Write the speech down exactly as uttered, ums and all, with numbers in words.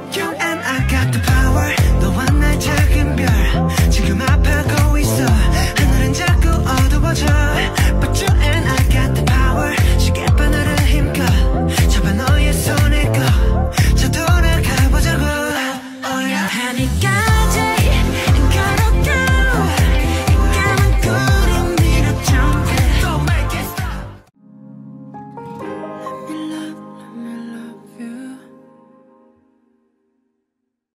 You and I got the power 너와 날 작은 별 지금 앞에